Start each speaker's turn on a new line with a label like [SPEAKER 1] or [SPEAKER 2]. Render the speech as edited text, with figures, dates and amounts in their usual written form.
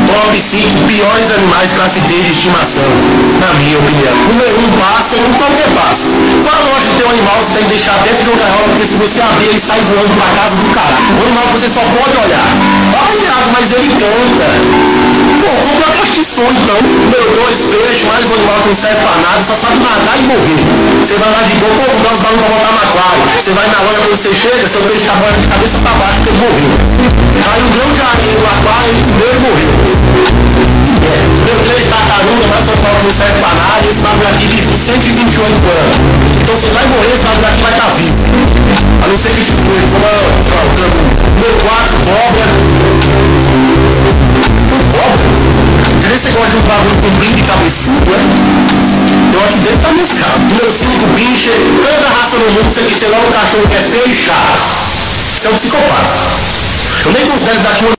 [SPEAKER 1] top 5 piores animais para se ter de estimação, na minha opinião. Número 1, pássaro, qualquer pássaro. Qual a lógica de ter um animal que você tem que deixar dentro de uma gaiola, porque se você abrir ele sai voando pra casa do caralho. Um animal que você só pode olhar. Olha, mas ele canta. Pô, compra uma castiçou então. Meu, 2 peixes, mais um animal que não serve pra nada, só sabe nadar e morrer. Você vai lá de boa, pô, dá uns balões pra botar no aquário. Você vai na loja, quando você chega, seu peixe tá de cabeça pra baixo porque ele morreu. Caiu um grão de areia no aquário, ele comeu e morreu. Meu 3 tartaruga, mais um animal que não serve pra nada, esse bagulho aqui vive com 120 anos por ano. Então você vai morrer, esse bagulho aqui vai estar vivo. A não ser que tipo, como meu 4, cobra. Cobra? Queria que você gosta de um bagulho com brinco de cabeçudo, é? Então aqui dentro tá mescado. Número 5, pincher. Toda raça no mundo, você quer ser logo um cachorro que é feio e chato. Você é um psicopata. Eu nem considero daqui uma